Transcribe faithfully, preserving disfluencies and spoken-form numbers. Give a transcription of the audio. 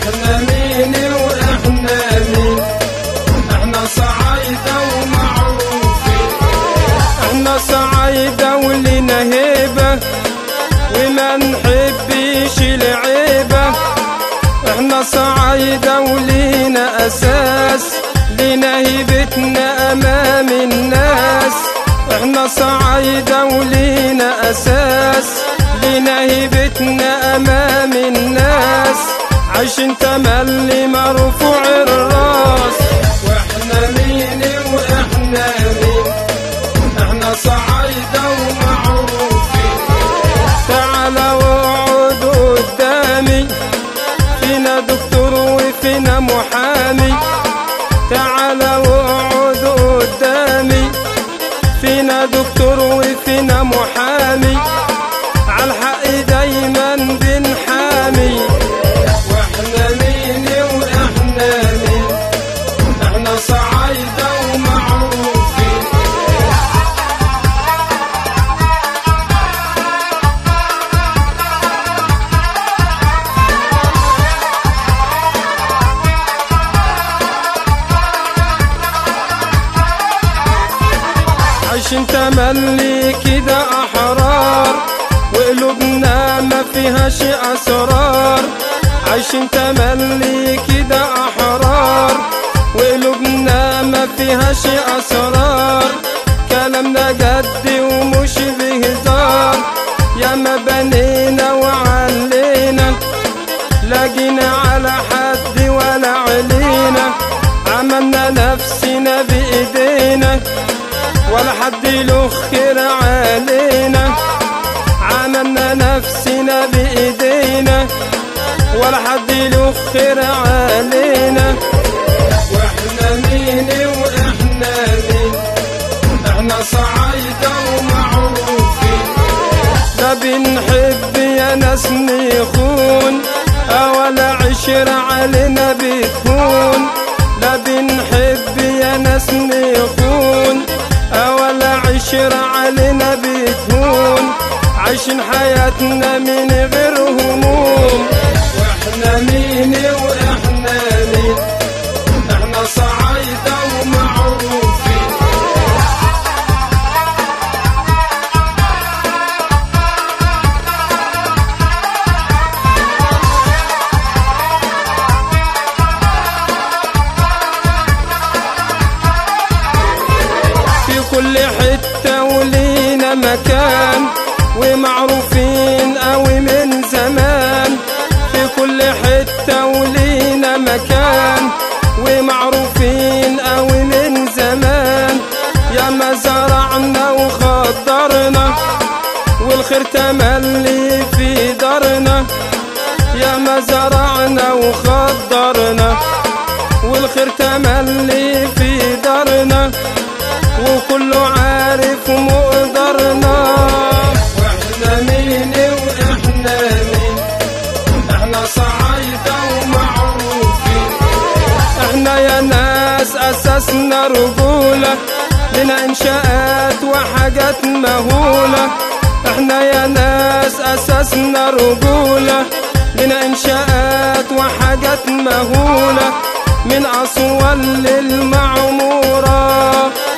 واحنا مين واحنا مين؟ احنا صعايدة ومعروفين. احنا صعايدة ولينا هيبة وما نحبش العيبة. احنا صعايدة ولينا اساس، لينا هيبتنا امام الناس. احنا صعايدة ولينا اساس، لينا هيبتنا امام الناس. عايشين تملي مرفوع الراس. واحنا مين واحنا مين؟ احنا صعايدة ومعروفين. تعالى واقعد قدامي، فينا دكتور وفينا محامي. تعالى واقعد قدامي، فينا دكتور وفينا محامي. عالحق دايما بنحامي. واحنا مين واحنا مين؟ احنا صعايدة ومعروفين. عايشين تملي كده احرار، وقلوبنا ما فيهاش اسرار. عايشين تملي كده احرار، وقلوبنا ما فيهاش اسرار. كلامنا جد ومش بهزار، يا ما بنينا وعلينا، لا جينا على حد ولا علينا. عملنا نفسنا بايدينا، ولا حد له خير علينا. عملنا نفسنا بايدينا، ولا حد له خير علينا. واحنا مين واحنا مين؟ احنا صعايدة ومعروفين. لا بنحب يا ناس نخون، ولا عشرة علينا بتهون. لا بنحب يا ناس نخون، ولا عشرة علينا بتهون. عايشين حياتنا من غير هموم. واحنا مين واحنا مين؟ احنا صعايدة ومعروفين. في كل حتة ولينا مكان، ومعروفين قوي من زمان. في كل حتة ولينا مكان، ومعروفين قوي من زمان. يا ما زرعنا وخضرنا، والخير تملي في دارنا. يا ما زرعنا وخضرنا، والخير تملي في دارنا. وكله عارف مقدرنا. واحنا مين واحنا مين؟ احنا صعايدة ومعروفين. احنا يا ناس اساسنا رجولة، لنا انشاءات وحاجات مهولة. احنا يا ناس اساسنا رجولة، لنا انشاءات وحاجات مهولة. من اسوان للمعمورة